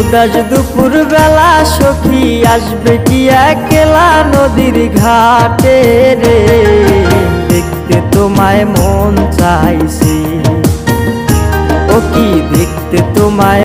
উদাস দুপুর বেলা সখী আসবে কি একলা নদীর ঘাটে রে, দেখতে তোমায় মন চাইছে ও কি দেখতে তোমায়